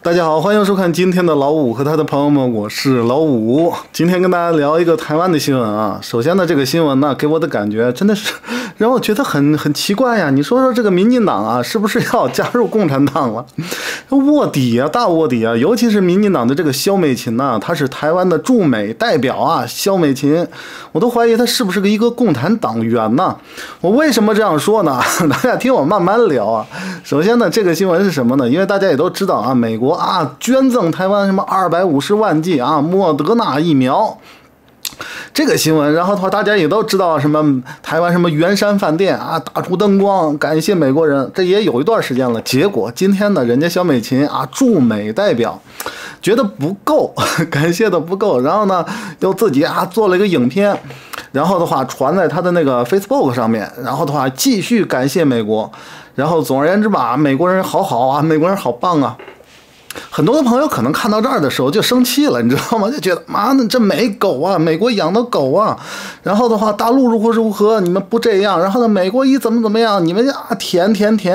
大家好，欢迎收看今天的老五和他的朋友们，我是老五。今天跟大家聊一个台湾的新闻啊。首先呢，这个新闻呢给我的感觉真的是让我觉得很奇怪呀。你说这个民进党啊，是不是要加入共产党了？卧底啊，大卧底啊！尤其是民进党的这个萧美琴呐，她是台湾的驻美代表啊。萧美琴，我都怀疑她是不是一个共产党员呢？我为什么这样说呢？大家听我慢慢聊啊。首先呢，这个新闻是什么呢？因为大家也都知道啊，美国捐赠台湾什么250万剂啊莫德纳疫苗，这个新闻，然后的话大家也都知道什么台湾什么圆山饭店啊打出灯光，感谢美国人，这也有一段时间了。结果今天呢，人家萧美琴啊驻美代表觉得不够，感谢的不够，然后呢又自己做了一个影片，然后的话传在他的那个 Facebook 上面，然后的话继续感谢美国，然后总而言之吧，美国人好啊，美国人好棒啊。很多的朋友可能看到这儿的时候就生气了，你知道吗？就觉得妈的，这没狗啊，美国养的狗啊，然后的话大陆如何，你们不这样，然后呢美国一怎么样，你们舔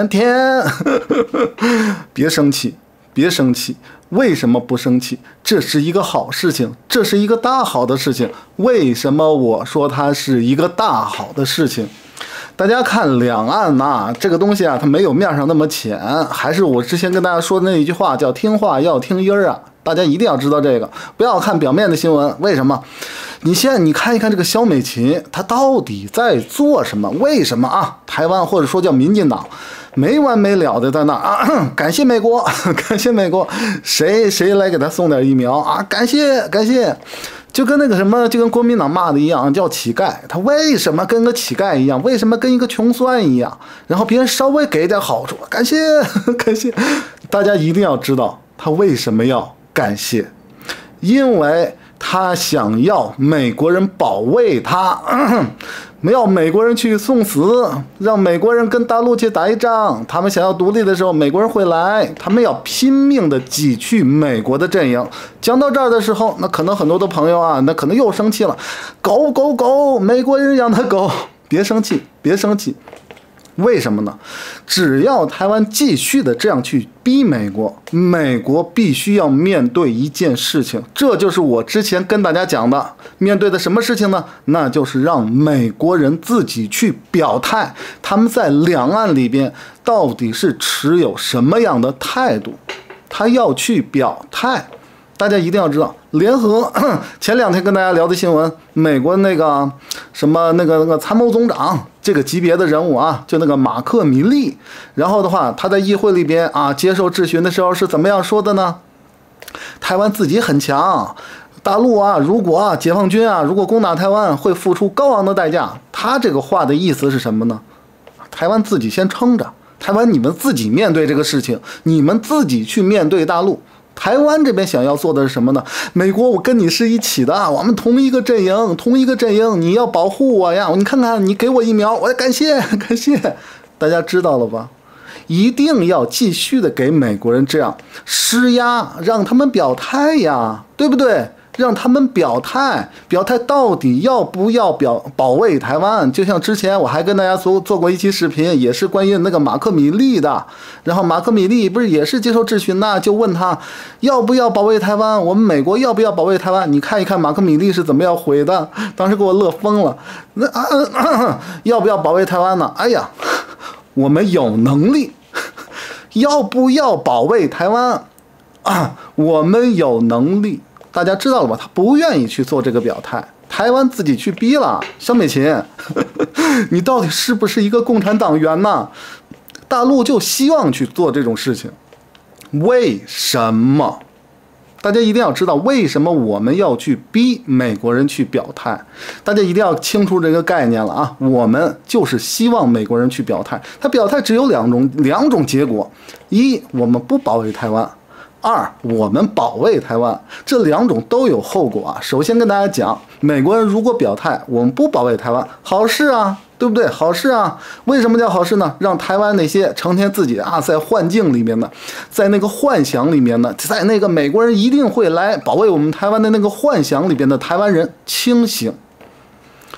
别生气，为什么不生气？这是一个好事情，这是一个大好的事情。为什么我说它是一个大好的事情？大家看两岸这个东西它没有面上那么浅，还是我之前跟大家说的那一句话，叫听话要听音儿啊。大家一定要知道这个，不要看表面的新闻。为什么？你看一看这个萧美琴，她到底在做什么？为什么台湾或者说叫民进党没完没了的在那感谢美国，感谢美国，谁来给他送点疫苗感谢。就跟那个什么，就跟国民党骂的一样，叫乞丐。他为什么跟个乞丐一样？为什么跟一个穷酸一样？然后别人稍微给点好处，感谢。大家一定要知道他为什么要感谢，因为他想要美国人保卫他，没有美国人去送死，让美国人跟大陆去打一仗。他们想要独立的时候，美国人会来，他们要拼命的挤去美国的阵营。讲到这儿的时候，那可能很多的朋友那可能又生气了，狗，美国人养的狗，别生气。为什么呢？只要台湾继续的这样去逼美国，美国必须要面对一件事情，这就是我之前跟大家讲的，面对的什么事情呢？那就是让美国人自己去表态，他们在两岸里边到底是持有什么样的态度，他要去表态。大家一定要知道，联合前2天跟大家聊的新闻，美国那个什么那个参谋总长这个级别的人物就那个马克米利，然后的话他在议会里边接受质询的时候是怎么样说的呢？台湾自己很强，大陆如果解放军如果攻打台湾会付出高昂的代价。他这个话的意思是什么呢？台湾自己先撑着，台湾你们自己面对这个事情，你们自己去面对大陆。台湾这边想要做的是什么呢？美国，我跟你是一起的，我们同一个阵营，你要保护我呀！你看看，你给我疫苗，我感谢。大家知道了吧？一定要继续的给美国人这样施压，让他们表态呀，对不对？让他们表态到底要不要保卫台湾。就像之前我还跟大家做过一期视频，也是关于那个马克米利的，然后马克米利不是也是接受质询就问他要不要保卫台湾，我们美国要不要保卫台湾？你看一看马克米利是怎么样回的，当时给我乐疯了。要不要保卫台湾呢？哎呀，我们有能力。要不要保卫台湾我们有能力。大家知道了吧？他不愿意去做这个表态，台湾自己去逼了。萧美琴，你到底是不是一个共产党员呢？大陆就希望去做这种事情，为什么？大家一定要知道为什么我们要去逼美国人去表态。大家一定要清楚这个概念了我们就是希望美国人去表态。他表态只有两种结果：一，我们不保卫台湾；二，我们保卫台湾。这2种都有后果首先跟大家讲，美国人如果表态我们不保卫台湾，好事对不对？好事为什么叫好事呢？让台湾那些成天自己在幻境里面的，在那个幻想里面的，在那个美国人一定会来保卫我们台湾的那个幻想里边的台湾人清醒。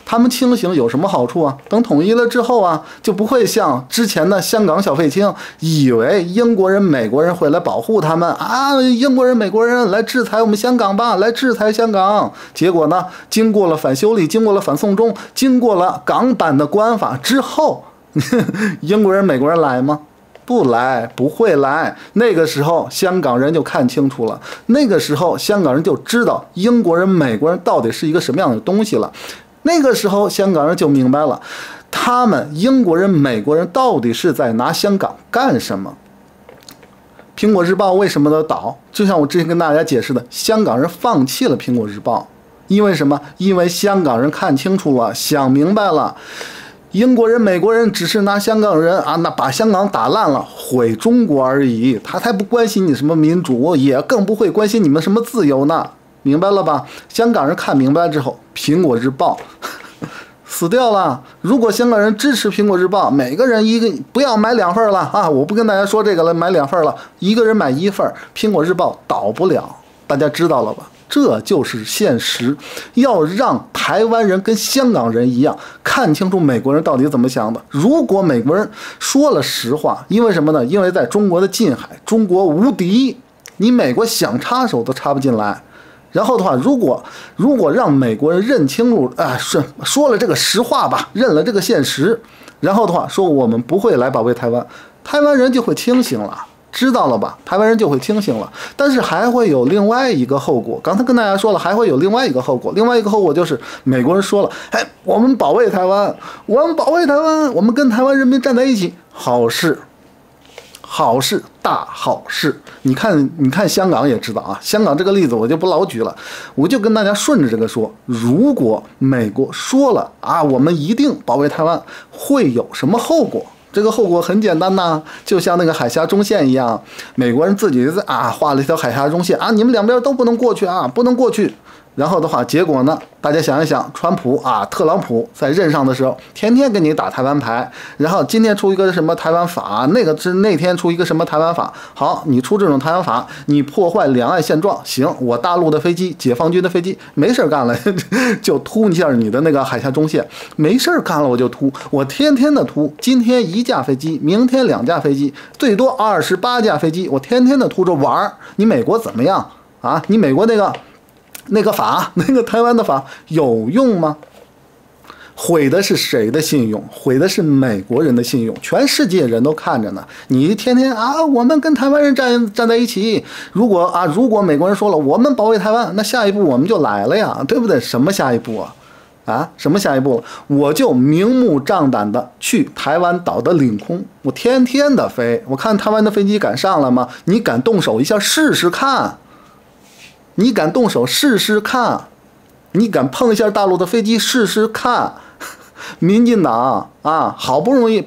他们清醒有什么好处啊？等统一了之后啊，就不会像之前的香港小废青，以为英国人、美国人会来保护他们啊，英国人、美国人来制裁我们香港吧，来制裁香港。结果呢，经过了反修例，经过了反送中，经过了港版的国安法之后，英国人、美国人来吗？不来，不会来。那个时候香港人就看清楚了，那个时候香港人就知道英国人、美国人到底是一个什么样的东西了。那个时候香港人就明白了，他们英国人、美国人到底是在拿香港干什么。苹果日报为什么能倒？就像我之前跟大家解释的，香港人放弃了苹果日报，因为什么？因为香港人看清楚了，想明白了，英国人、美国人只是拿香港人啊，那把香港打烂了，毁中国而已。他才不关心你什么民主，也更不会关心你们什么自由呢。明白了吧？香港人看明白之后，苹果日报死掉了。如果香港人支持苹果日报，每个人不要买2份了啊！我不跟大家说这个了，买2份了，一个人买1份，苹果日报倒不了。大家知道了吧？这就是现实，要让台湾人跟香港人一样看清楚美国人到底怎么想的。如果美国人说了实话，因为什么呢？因为在中国的近海，中国无敌，你美国想插手都插不进来。然后的话，如果让美国人认清楚，说了这个实话吧，认了这个现实，然后的话说我们不会来保卫台湾，台湾人就会清醒了。知道了吧？台湾人就会清醒了，但是还会有另外一个后果。刚才跟大家说了，还会有另外一个后果。另外一个后果就是美国人说了，我们保卫台湾，我们保卫台湾，我们跟台湾人民站在一起，好事，好事，大好事。你看香港也知道啊，香港这个例子我就不老举了，我就跟大家顺着这个说。如果美国说了啊，我们一定保卫台湾，会有什么后果？这个后果很简单呐，就像那个海峡中线一样，美国人自己画了一条海峡中线啊，你们两边都不能过去啊，不能过去。然后的话，结果呢？大家想一想，川普特朗普在任上的时候，天天给你打台湾牌，然后今天出一个什么台湾法，那天出一个什么台湾法。好，你出这种台湾法，你破坏两岸现状，行，我大陆的飞机、解放军的飞机没事干了，就突一下你的那个海峡中线，没事干了我就突，我天天的突，今天1架飞机，明天2架飞机，最多28架飞机，我天天的突着玩。你美国怎么样啊？你美国那个法，那个台湾的法有用吗？毁的是谁的信用？毁的是美国人的信用，全世界人都看着呢。你天天我们跟台湾人站在一起。如果美国人说了我们保卫台湾，那下一步我们就来了呀，对不对？什么下一步啊？什么下一步？我就明目张胆的去台湾岛的领空，我天天的飞，我看台湾的飞机敢上来吗？你敢动手一下试试看？你敢动手试试看？你敢碰一下大陆的飞机试试看？民进党好不容易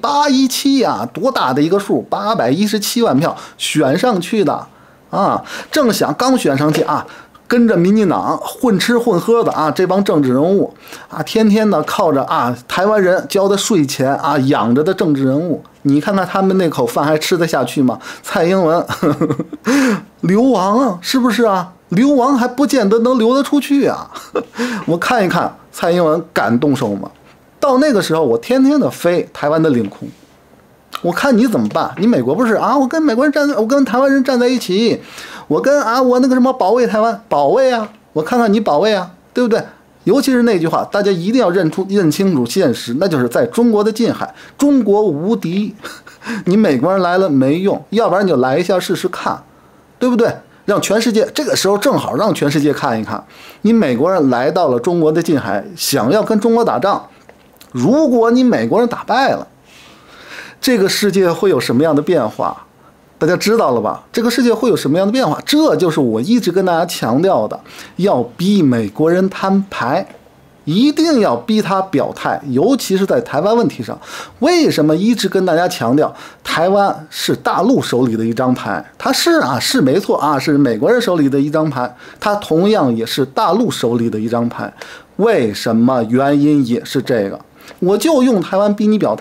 817多大的一个数，817万票选上去的正想刚选上去跟着民进党混吃混喝的这帮政治人物天天的靠着台湾人交的税钱养着的政治人物，你看看他们那口饭还吃得下去吗？蔡英文流亡是不是流亡还不见得能流得出去我看一看蔡英文敢动手吗？到那个时候我天天的飞台湾的领空，我看你怎么办？你美国不是我跟美国人我跟台湾人站在一起，我跟我那个什么保卫台湾，保卫我看看你保卫对不对？尤其是那句话，大家一定要认清楚现实，那就是在中国的近海，中国无敌。你美国人来了没用，要不然你就来一下试试看，对不对？让全世界，这个时候正好让全世界看一看，你美国人来到了中国的近海，想要跟中国打仗，如果你美国人打败了，这个世界会有什么样的变化？大家知道了吧？这个世界会有什么样的变化？这就是我一直跟大家强调的，要逼美国人摊牌，一定要逼他表态，尤其是在台湾问题上。为什么一直跟大家强调台湾是大陆手里的一张牌？它是没错是美国人手里的一张牌，它同样也是大陆手里的一张牌。为什么？原因也是这个，我就用台湾逼你表态。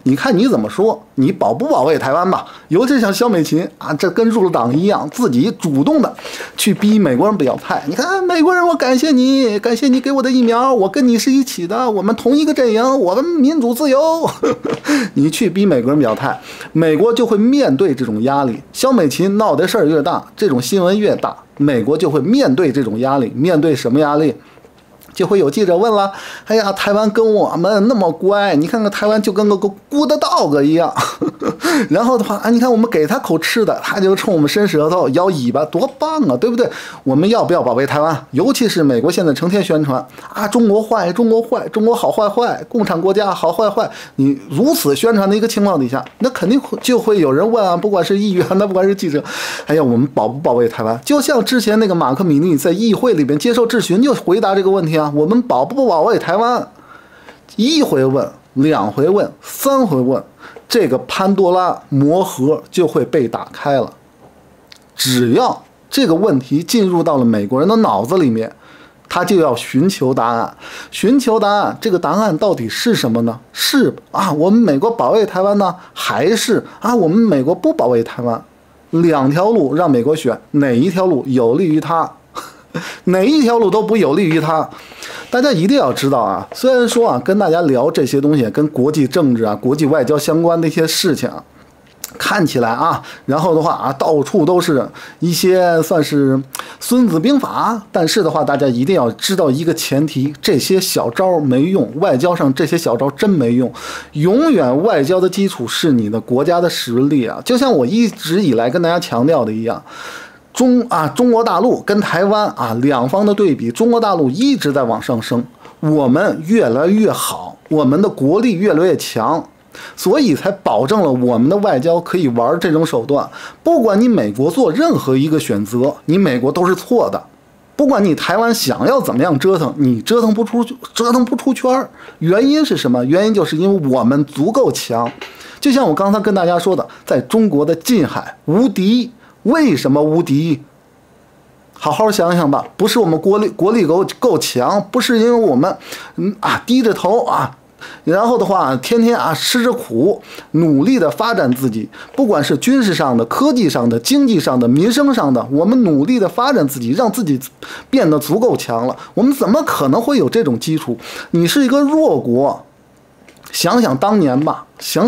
你看你怎么说？你保不保卫台湾吧？尤其像肖美琴啊，这跟入了党一样，自己主动的去逼美国人表态。你看，美国人，我感谢你，感谢你给我的疫苗，我跟你是一起的，我们同一个阵营，我们民主自由。你去逼美国人表态，美国就会面对这种压力。肖美琴闹的事儿越大，这种新闻越大，美国就会面对这种压力。面对什么压力？就会有记者问了，哎呀，台湾跟我们那么乖，你看看台湾就跟个good dog 一样。然后的话啊，你看我们给他口吃的，他就冲我们伸舌头摇尾巴，多棒啊，对不对？我们要不要保卫台湾？尤其是美国现在成天宣传啊，中国坏，中国坏，中国好坏坏，共产国家好坏坏。你如此宣传的一个情况底下，那肯定就会有人问啊，不管是议员的，不管是记者，哎呀，我们保不保卫台湾？就像之前那个马克米利在议会里边接受质询，就回答这个问题啊。我们保不保卫台湾？一回问，两回问，三回问，这个潘多拉魔盒就会被打开了。只要这个问题进入到了美国人的脑子里面，他就要寻求答案。寻求答案，这个答案到底是什么呢？是啊，我们美国保卫台湾呢，还是啊，我们美国不保卫台湾？两条路让美国选，哪一条路有利于他？哪一条路都不有利于他。大家一定要知道啊，虽然说啊，跟大家聊这些东西，跟国际政治啊、国际外交相关的一些事情啊，看起来啊，然后的话啊，到处都是一些算是孙子兵法，但是的话，大家一定要知道一个前提，这些小招没用，外交上这些小招真没用，永远外交的基础是你的国家的实力啊，就像我一直以来跟大家强调的一样。中国大陆跟台湾啊两方的对比，中国大陆一直在往上升，我们越来越好，我们的国力越来越强，所以才保证了我们的外交可以玩这种手段。不管你美国做任何一个选择，你美国都是错的。不管你台湾想要怎么样折腾，你折腾不出圈。原因是什么？原因就是因为我们足够强。就像我刚才跟大家说的，在中国的近海无敌。为什么无敌？好好想想吧，不是我们国力够强，不是因为我们低着头啊，然后的话天天吃着苦，努力的发展自己，不管是军事上的、科技上的、经济上的、民生上的，我们努力的发展自己，让自己变得足够强了，我们怎么可能会有这种基础？你是一个弱国，想想当年吧，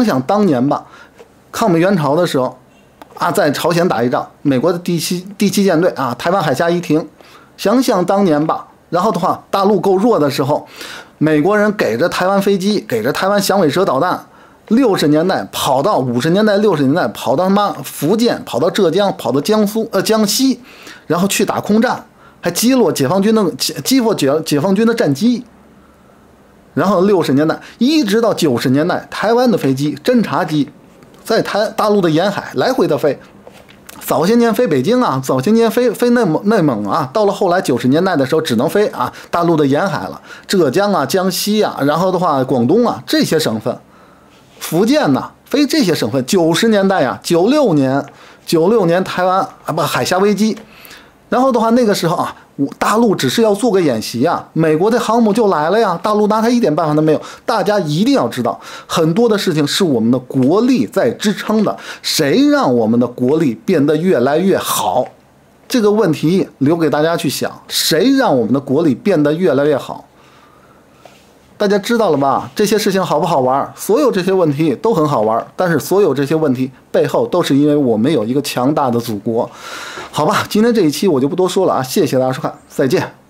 抗美援朝的时候。在朝鲜打一仗，美国的第七舰队台湾海峡一停，想想当年吧。然后的话，大陆够弱的时候，美国人给着台湾飞机，给着台湾响尾蛇导弹，50年代跑到50年代、60年代跑到福建，跑到浙江，跑到江西，然后去打空战，还击破解放军的战机。然后60年代一直到90年代，台湾的飞机、侦察机。在大陆的沿海来回的飞，早些年飞北京早些年飞内蒙到了后来90年代的时候只能飞大陆的沿海了，浙江江西然后的话广东这些省份，福建飞这些省份。90年代96年台湾海峡危机，然后的话那个时候大陆只是要做个演习美国的航母就来了大陆拿他一点办法都没有。大家一定要知道，很多的事情是我们的国力在支撑的，谁让我们的国力变得越来越好？这个问题留给大家去想，谁让我们的国力变得越来越好？大家知道了吧？这些事情好不好玩？所有这些问题都很好玩，但是所有这些问题背后都是因为我们有一个强大的祖国。好吧，今天这一期我就不多说了谢谢大家收看，再见。